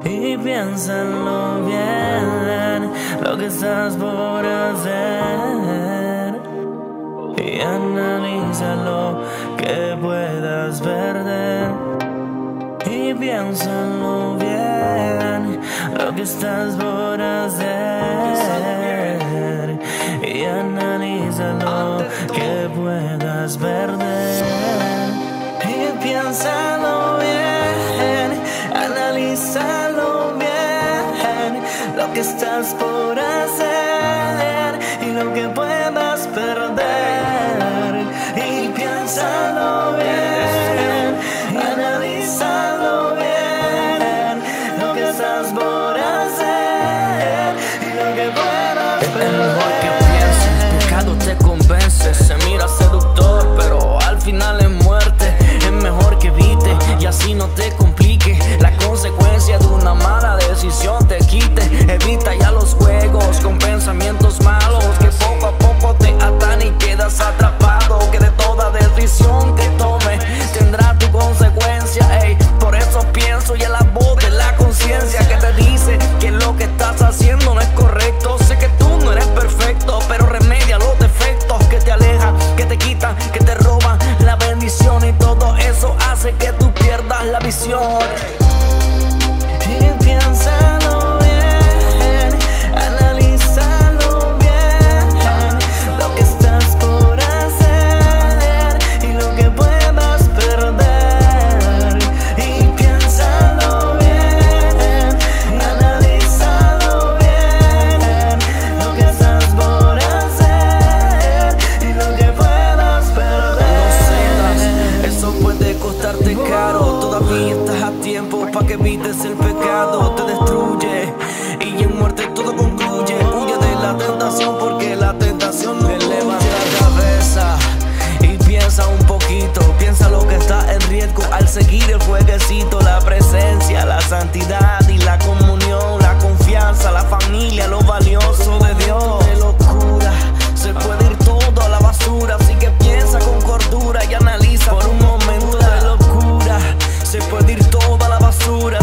Y piénsalo bien, lo que estás por hacer, y analiza lo que puedas perder. Y piénsalo bien, lo que estás por hacer, y analiza lo que puedas perder. Y piénsalo bien, analízalo bien, lo que estás por hacer y lo que puedas perder. Y piénsalo bien, analízalo bien, lo que estás por hacer y lo que puedas perder. Es mejor que pienses, pecado te convence. Se mira seductor, pero al final es muerte. Es mejor que evite y así no te complique. La consecuencia de una mala decisión te quite. Evita ya los juegos con pensamientos malos que poco a poco te atan y quedas atrapado. Que de toda decisión que tomes tendrá tu consecuencia, ey. Por eso pienso y a la voz de la conciencia que te dice que lo que estás haciendo no es correcto. Sé que tú no eres perfecto, pero remedia los defectos que te alejan, que te quitan, que te roban la bendición, y todo eso hace que tú pierdas la visión. Y piénsalo bien, analízalo bien, lo que estás por hacer y lo que puedas perder. Y piénsalo bien, analízalo bien, lo que estás por hacer y lo que puedas perder. No cedas, eso puede costarte caro. Todavía estás a tiempo pa' que evites el pecado. Te destruye y en muerte todo concluye. Huye de la tentación porque la tentación no levanta la cabeza. Y piensa un poquito, piensa lo que está en riesgo al seguir el jueguecito. La presencia, la santidad y la comunión, la confianza, la familia, lo valioso de Dios. De locura, se puede ir todo a la basura, así que piensa con cordura y analiza por un momento de locura. Se puede ir todo a la basura,